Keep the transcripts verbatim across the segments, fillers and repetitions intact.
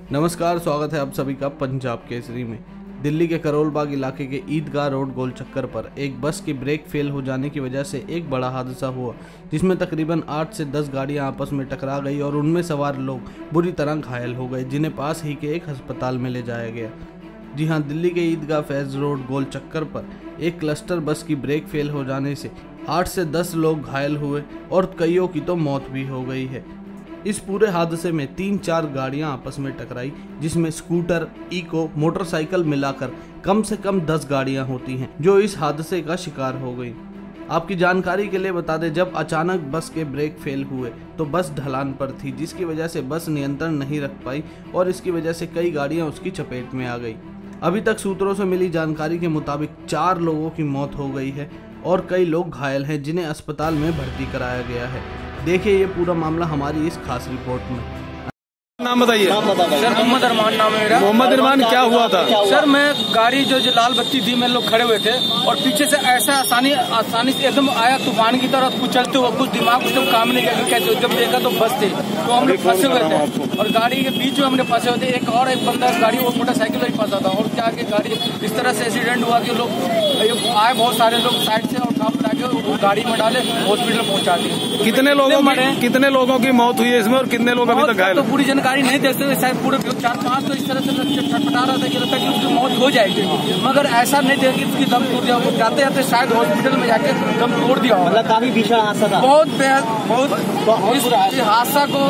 नमस्कार, स्वागत है आप सभी का पंजाब केसरी में। दिल्ली के करोल बाग इलाके के ईदगाह रोड गोल चक्कर पर एक बस की ब्रेक फेल हो जाने की वजह से एक बड़ा हादसा हुआ, जिसमें तकरीबन आठ से दस गाड़ियां आपस में टकरा गई और उनमें सवार लोग बुरी तरह घायल हो गए, जिन्हें पास ही के एक अस्पताल में ले जाया गया। जी हां, दिल्ली के ईदगाह फैज रोड गोल चक्कर पर एक क्लस्टर बस की ब्रेक फेल हो जाने से आठ से दस लोग घायल हुए और कईयों की तो मौत भी हो गई है। इस पूरे हादसे में तीन चार गाड़ियां आपस में टकराई, जिसमें स्कूटर, इको, मोटरसाइकिल मिलाकर कम से कम दस गाड़ियां होती हैं जो इस हादसे का शिकार हो गई। आपकी जानकारी के लिए बता दें, जब अचानक बस के ब्रेक फेल हुए तो बस ढलान पर थी, जिसकी वजह से बस नियंत्रण नहीं रख पाई और इसकी वजह से कई गाड़ियां उसकी चपेट में आ गई। अभी तक सूत्रों से मिली जानकारी के मुताबिक चार लोगों की मौत हो गई है और कई लोग घायल हैं, जिन्हें अस्पताल में भर्ती कराया गया है। देखिए ये पूरा मामला हमारी इस खास रिपोर्ट में। नाम बताइए। सर मोहम्मद अरमान नाम है मेरा। मोहम्मद अरमान, क्या हुआ था? सर मैं गाड़ी जो जो लाल बत्ती थी, में लोग खड़े हुए थे और पीछे से ऐसा आसानी आसानी से एकदम आया तूफान की तरह, कुछ चलते हुए कुछ दिमाग कुछ काम नहीं किया। कैसे जब देखा तो बस थी, तो हमने फंसे हुए थे और गाड़ी के बीच में हमने फंसे हुए थे। एक और एक बंदा गाड़ी और मोटरसाइकिल में फंसा था और क्या कि गाड़ी इस तरह से एक्सीडेंट हुआ कि लोग आए, बहुत सारे लोग साइड से और उठा उठा के गाड़ी में डाले, हॉस्पिटल पहुंचा दिए। कितने लोगों की कितने लोगों की मौत हुई है इसमें और कितने लोग अभी तक घायल? तो पूरी जानकारी नहीं दे सकते, शायद पूरे चार पांच तो इस तरह से छटपटा रहा था कि लगता है कि उसकी मौत हो जाएगी, मगर ऐसा नहीं देखा कि उसकी दम टूट दिया। वो जाते जाते शायद हॉस्पिटल में जाके दम तोड़ दिया। मतलब काफी भीषण हादसा था, बहुत बहुत बहुत इस हादसा को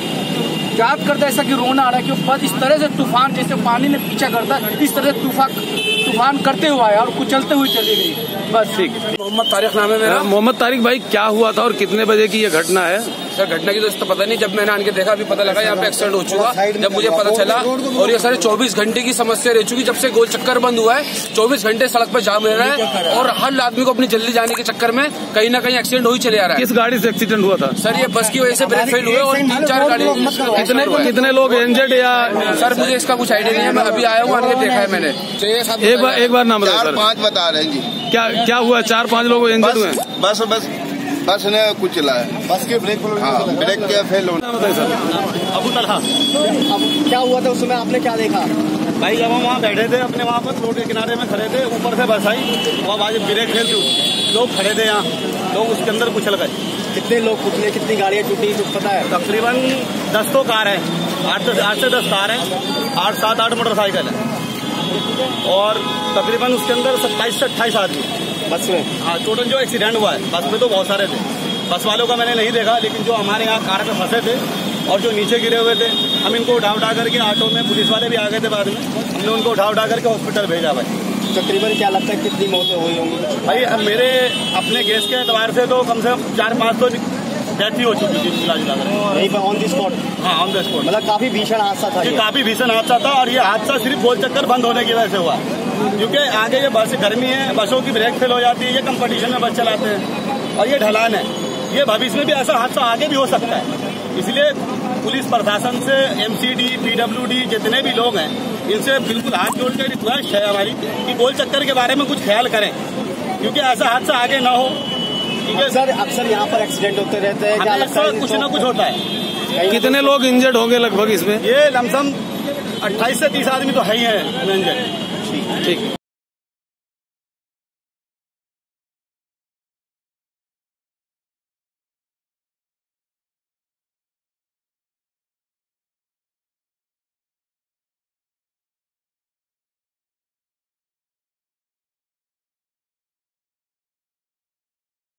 याद करता ऐसा कि रोना आ रहा है कि बस इस तरह से तूफान जैसे पानी ने पीछा करता है, इस तरह से तूफान तूफान करते हुए आया और कुचलते हुए चली गई। बस ठीक। मोहम्मद तारिक नाम है मेरा। मोहम्मद तारिक भाई, क्या हुआ था और कितने बजे की ये घटना है? सर घटना की तो पता नहीं, जब मैंने आन के देखा अभी पता लगा यहाँ पे एक्सीडेंट हो चुका। जब मुझे पता चला, और ये सारे चौबीस घंटे की समस्या रह चुकी। जब से गोल चक्कर बंद हुआ है, चौबीस घंटे सड़क पर जाम रह रहा है और हर आदमी को अपनी जल्दी जाने के चक्कर में कहीं ना कहीं एक्सीडेंट हो ही चले आ रहा है। किस गाड़ी से एक्सीडेंट हुआ था? सर ये बस की वजह से ब्रेक फेल हुए और तीन चार गाड़ी। कितने कितने लोग इंजर्ड या? सर मुझे इसका कुछ आइडिया नहीं है, मैं अभी आया हूँ, आन के देखा है मैंने। एक बार एक बार नाम बताइए सर। पाँच बता रहे हैं जी। क्या क्या हुआ? चार पांच लोग इंजर्ड हुए? बस बस बस ने कुछ चलाया, बस के ब्रेक हाँ, ब्रेक के फेल होना। अबू तलहा। अब क्या हुआ था उस समय, आपने क्या देखा? भाई जब हम वहाँ बैठे थे अपने वहाँ पर रोड के किनारे में खड़े थे, ऊपर से बस आई, वहाँ बाजू ब्रेक फेल थी, लोग खड़े थे यहाँ, लोग उसके अंदर कुचल गए। कितने लोग कुचले, कितनी गाड़ियाँ टूटी कुछ पता है? तकरीबन दस तो कार है, आठ आठ से दस कार है, आठ सात आठ मोटरसाइकिल है और तकरीबन उसके अंदर सत्ताईस से अट्ठाईस आदमी बस में। हाँ, टोटल जो एक्सीडेंट हुआ है बस में तो बहुत सारे थे। बस वालों का मैंने नहीं देखा, लेकिन जो हमारे यहाँ कार पे फंसे थे और जो नीचे गिरे हुए थे, हम इनको उठा उठा करके ऑटो में, पुलिस वाले भी आ गए थे बाद में, हमने उनको उठा उठा करके हॉस्पिटल भेजा। भाई तकरीबन क्या लगता है कितनी मौतें हुई होंगी? भाई अब मेरे अपने केस के एतबार से तो कम से कम चार पाँच तो डेथ ही हो चुकी थी मिला जुला कर। यहीं पर ऑन द स्पॉट? हाँ, ऑन द स्पॉट। मतलब काफी भीषण हादसा था ये। काफी भीषण हादसा था और ये हादसा सिर्फ गोल चक्कर बंद होने की वजह से हुआ, क्योंकि आगे ये बस गर्मी है, बसों की ब्रेक फेल हो जाती है, ये कंपटीशन में बस चलाते हैं और ये ढलान है, ये भविष्य में भी ऐसा हादसा आगे भी हो सकता है। इसलिए पुलिस प्रशासन से, एमसीडी, पीडब्ल्यूडी जितने भी लोग हैं, इनसे बिल्कुल हाथ जोड़ कर रिक्वेस्ट है हमारी कि गोल चक्कर के बारे में कुछ ख्याल करें, क्योंकि ऐसा हादसा आगे न हो। अक्सर अक्सर यहाँ पर एक्सीडेंट होते रहते हैं, क्या लगता है? कुछ ना कुछ होता है। कितने लोग इंजर्ड होंगे लगभग इसमें? ये लमसम अट्ठाईस से तीस आदमी तो है ही है इंजर्ड। ठीक।